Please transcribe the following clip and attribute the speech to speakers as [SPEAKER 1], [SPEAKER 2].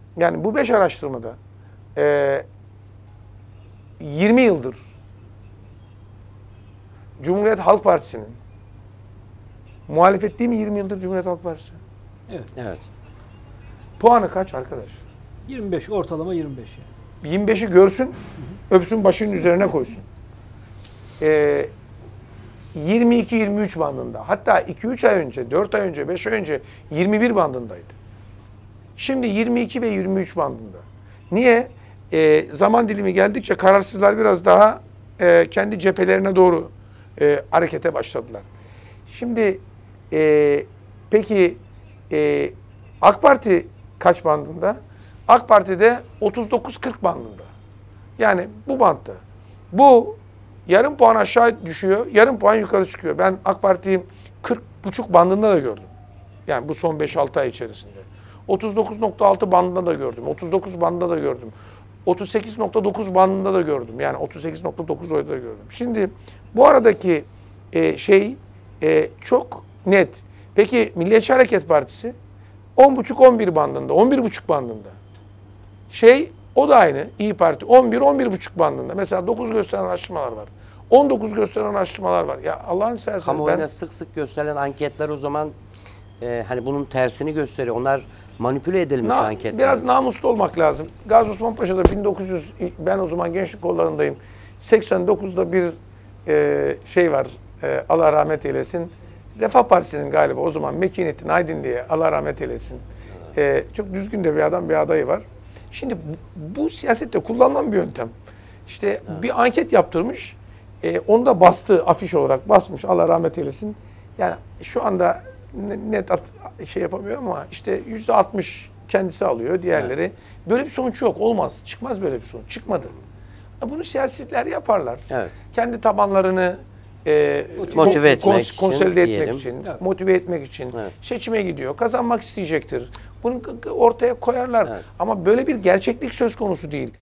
[SPEAKER 1] Yani bu 5 araştırmada 20 yıldır Cumhuriyet Halk Partisi'nin muhalefet değil mi 20 yıldır Cumhuriyet Halk Partisi?
[SPEAKER 2] Evet.
[SPEAKER 3] Evet.
[SPEAKER 1] Puanı kaç arkadaş?
[SPEAKER 2] 25 ortalama 25 yani.
[SPEAKER 1] 25'i görsün, öpsün başının üzerine koysun. 22-23 bandında. Hatta 2-3 ay önce, 4 ay önce, 5 ay önce 21 bandındaydı. Şimdi 22 ve 23 bandında. Niye? Zaman dilimi geldikçe kararsızlar biraz daha kendi cephelerine doğru harekete başladılar. Şimdi peki AK Parti kaç bandında? AK Parti'de 39-40 bandında. Yani bu bantta. Bu yarım puan aşağı düşüyor, yarım puan yukarı çıkıyor. Ben AK Parti'yi 40,5 bandında da gördüm. Yani bu son 5-6 ay içerisinde. 39,6 bandında da gördüm. 39 bandında da gördüm. 38,9 bandında da gördüm. Yani 38,9 oyda da gördüm. Şimdi bu aradaki çok net. Peki Milliyetçi Hareket Partisi 10,5-11 bandında, 11,5 bandında. O da aynı. İyi Parti 11-11,5 bandında. Mesela 9 gösteren araştırmalar var. 19 gösteren araştırmalar var. Ya Allah'ın seversen
[SPEAKER 3] Kamuoyuna sık sık gösterilen anketler o zaman hani bunun tersini gösteriyor. Onlar manipüle edilmiş anketler.
[SPEAKER 1] Biraz namuslu olmak lazım. Gazi Osman Paşa'da ben o zaman gençlik kollarındayım. 89'da bir var. Allah rahmet eylesin. Refah Partisi'nin galiba o zaman Mekinettin Aydın diye Allah rahmet eylesin. Çok düzgün de bir adam, bir adayı var. Şimdi bu siyasette kullanılan bir yöntem. İşte bir anket yaptırmış. Onu da bastı, afiş olarak basmış. Allah rahmet eylesin. Yani şu anda net yapamıyorum ama işte %60 kendisi alıyor, diğerleri. Evet. Böyle bir sonuç yok, olmaz. Çıkmaz böyle bir sonuç. Çıkmadı. Bunu siyasetçiler yaparlar.
[SPEAKER 3] Evet.
[SPEAKER 1] Kendi tabanlarını
[SPEAKER 3] motive etmek için,
[SPEAKER 1] konsolide etmek için,
[SPEAKER 2] evet,
[SPEAKER 1] motive etmek için
[SPEAKER 3] evet,
[SPEAKER 1] seçime gidiyor. Kazanmak isteyecektir. Bunu ortaya koyarlar. Evet. Ama böyle bir gerçeklik söz konusu değil.